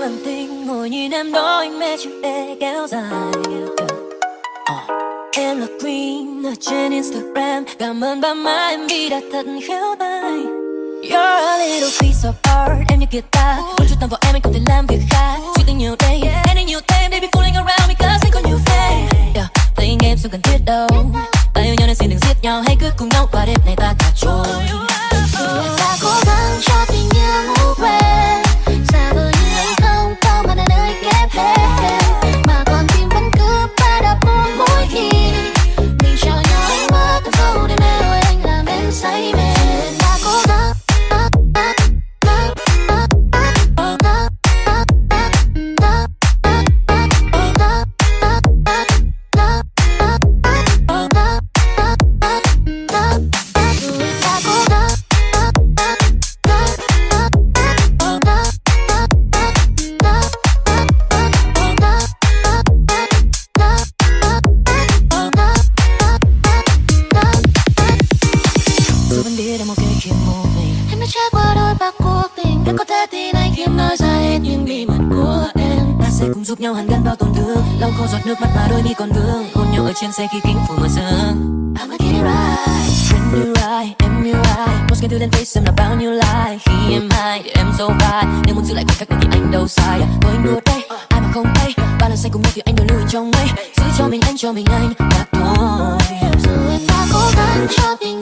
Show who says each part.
Speaker 1: làm tình, ngồi nhìn em đôi mê chữ E kéo dài. Em là Queen ở trên Instagram, cảm ơn ba má em vì đã thật khéo tay. You're a little piece of art, em như guitar, muốn chút tâm vào em anh không thể làm việc khác. Suy tính nhiều day, em đi nhiều thêm, they be fooling around because anh có nhiều fame. Playing games không cần thiết đâu, ta yêu nhau nên xin đừng giết nhau, hãy cứ cùng nhau qua đêm này ta cả trôi.
Speaker 2: Ta cố gắng cho tình yêu ngủ quên, xa vời như anh không có mà đã nơi kép hết, mà con tim vẫn cứ ba đập buồn mỗi khi mình trao nhau ánh mắt thật sâu để mê ơi anh làm em say mê. Ta cố gắng
Speaker 1: giúp nhau hàn gắn bao tổn thương, lau khô giọt nước mắt mà đôi mi còn vương, hôn nhau ở trên xe khi kính phủ mở sương.
Speaker 2: I'ma get it right.
Speaker 1: When you right, em như ai, post cái thứ lên face xem là bao nhiêu like. Khi em hay thì em dâu vai, nếu muốn giữ lại khoảng cách này thì anh đâu sai. Thôi anh đùa đây, ai mà không hay, ba lần say cùng nhau thì anh đừng lùi trong mây, giữ cho mình anh và thôi.
Speaker 2: Dù em đã cố gắng cho tình